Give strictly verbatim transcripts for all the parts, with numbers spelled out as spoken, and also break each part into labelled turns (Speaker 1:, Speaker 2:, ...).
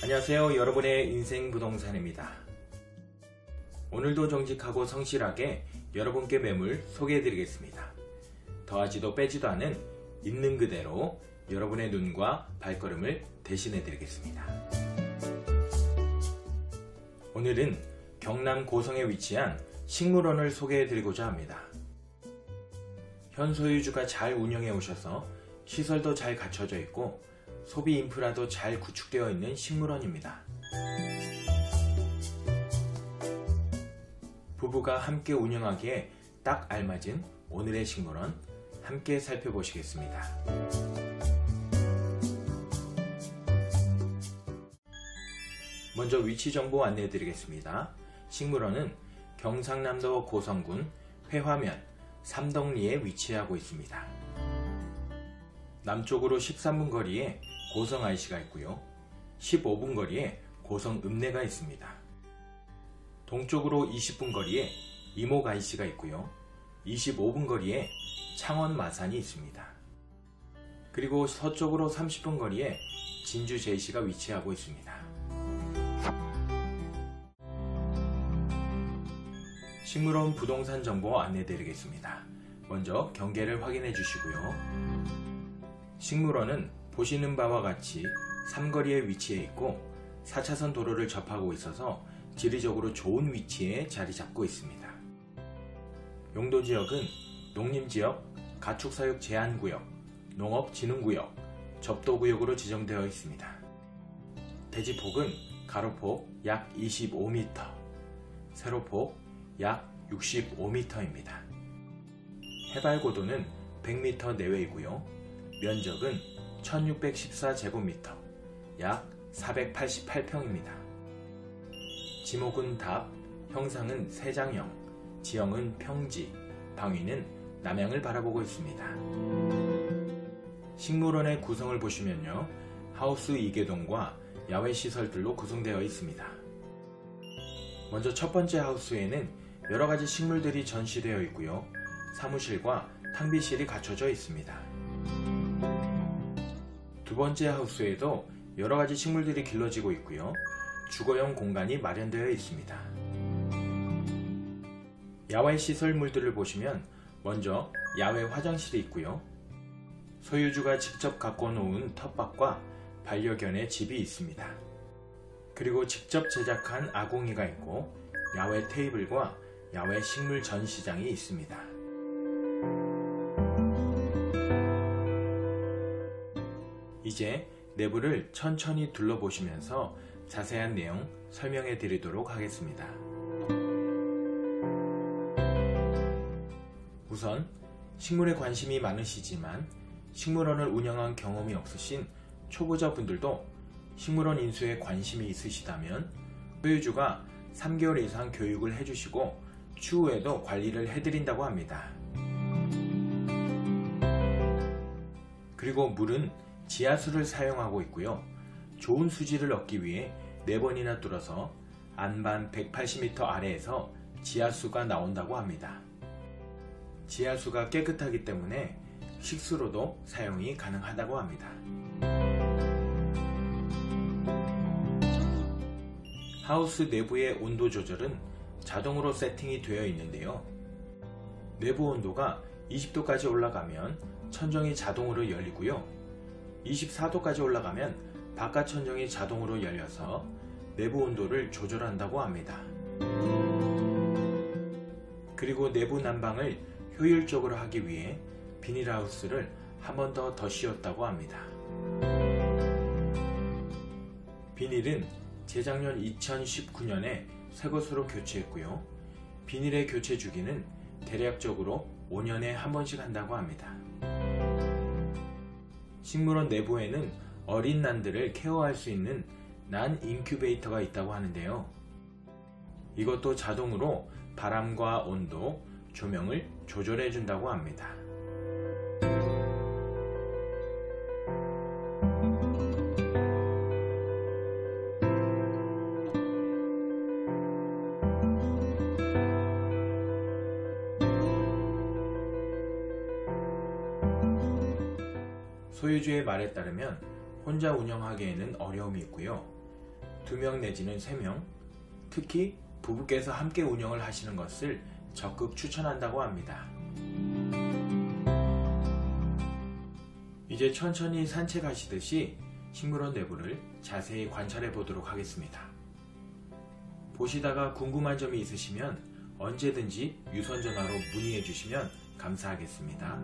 Speaker 1: 안녕하세요. 여러분의 인생 부동산입니다. 오늘도 정직하고 성실하게 여러분께 매물 소개해 드리겠습니다. 더하지도 빼지도 않은 있는 그대로 여러분의 눈과 발걸음을 대신해 드리겠습니다. 오늘은 경남 고성에 위치한 식물원을 소개해 드리고자 합니다. 현 소유주가 잘 운영해 오셔서 시설도 잘 갖춰져 있고 소비 인프라도 잘 구축되어 있는 식물원입니다. 부부가 함께 운영하기에 딱 알맞은 오늘의 식물원 함께 살펴보시겠습니다. 먼저 위치 정보 안내해 드리겠습니다. 식물원은 경상남도 고성군 회화면 삼덕리에 위치하고 있습니다. 남쪽으로 십삼 분 거리에 고성 아이씨가 있고요. 십오 분 거리에 고성 읍내가 있습니다. 동쪽으로 이십 분 거리에 이목 아이씨가 있고요. 이십오 분 거리에 창원 마산이 있습니다. 그리고 서쪽으로 삼십 분 거리에 진주 제이씨가 위치하고 있습니다. 식물원 부동산 정보 안내 드리겠습니다. 먼저 경계를 확인해 주시고요. 식물원은 보시는 바와 같이 삼거리에 위치해 있고 사 차선 도로를 접하고 있어서 지리적으로 좋은 위치에 자리 잡고 있습니다. 용도지역은 농림지역, 가축사육 제한구역, 농업진흥구역, 접도구역으로 지정되어 있습니다. 대지폭은 가로폭 약 이십오 미터, 세로폭 약 육십오 미터입니다. 해발고도는 백 미터 내외이고요. 면적은 천육백십사 제곱미터, 약 사백팔십팔 평입니다. 지목은 답, 형상은 세장형, 지형은 평지, 방위는 남향을 바라보고 있습니다. 식물원의 구성을 보시면요, 하우스 두 개동과 야외 시설들로 구성되어 있습니다. 먼저 첫 번째 하우스에는 여러가지 식물들이 전시되어 있고요. 사무실과 탕비실이 갖춰져 있습니다. 두 번째 하우스에도 여러가지 식물들이 길러지고 있고요. 주거용 공간이 마련되어 있습니다. 야외 시설물들을 보시면 먼저 야외 화장실이 있고요. 소유주가 직접 갖고 놓은 텃밭과 반려견의 집이 있습니다. 그리고 직접 제작한 아궁이가 있고 야외 테이블과 야외 식물 전시장이 있습니다. 이제 내부를 천천히 둘러보시면서 자세한 내용 설명해 드리도록 하겠습니다. 우선 식물에 관심이 많으시지만 식물원을 운영한 경험이 없으신 초보자분들도 식물원 인수에 관심이 있으시다면 소유주가 삼 개월 이상 교육을 해주시고 추후에도 관리를 해드린다고 합니다. 그리고 물은 지하수를 사용하고 있고요. 좋은 수질을 얻기 위해 네 번이나 뚫어서 안반 백팔십 미터 아래에서 지하수가 나온다고 합니다. 지하수가 깨끗하기 때문에 식수로도 사용이 가능하다고 합니다. 하우스 내부의 온도 조절은 자동으로 세팅이 되어 있는데요. 내부 온도가 이십 도까지 올라가면 천정이 자동으로 열리고요. 이십사 도까지 올라가면 바깥 천정이 자동으로 열려서 내부 온도를 조절한다고 합니다. 그리고 내부 난방을 효율적으로 하기 위해 비닐하우스를 한 번 더 더 씌웠다고 합니다. 비닐은 재작년 이천십구 년에 새 것으로 교체했고요. 비닐의 교체 주기는 대략적으로 오 년에 한 번씩 한다고 합니다. 식물원 내부에는 어린 난들을 케어할 수 있는 난 인큐베이터가 있다고 하는데요. 이것도 자동으로 바람과 온도, 조명을 조절해 준다고 합니다. 소유주의 말에 따르면 혼자 운영하기에는 어려움이 있고요. 두 명 내지는 세 명, 특히 부부께서 함께 운영을 하시는 것을 적극 추천한다고 합니다. 이제 천천히 산책하시듯이 식물원 내부를 자세히 관찰해 보도록 하겠습니다. 보시다가 궁금한 점이 있으시면 언제든지 유선전화로 문의해 주시면 감사하겠습니다.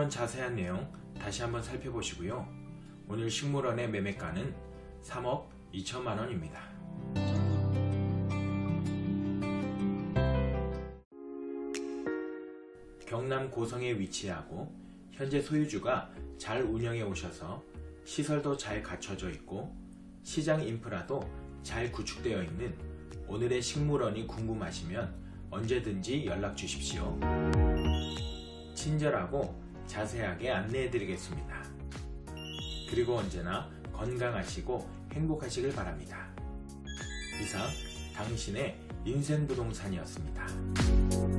Speaker 1: 이런 자세한 내용 다시 한번 살펴보시고요. 오늘 식물원의 매매가는 삼억 이천만 원입니다. 경남 고성에 위치하고 현재 소유주가 잘 운영해 오셔서 시설도 잘 갖춰져 있고 시장 인프라도 잘 구축되어 있는 오늘의 식물원이 궁금하시면 언제든지 연락 주십시오. 친절하고 자세하게 안내해 드리겠습니다. 그리고 언제나 건강하시고 행복하시길 바랍니다. 이상 당신의 인생부동산이었습니다.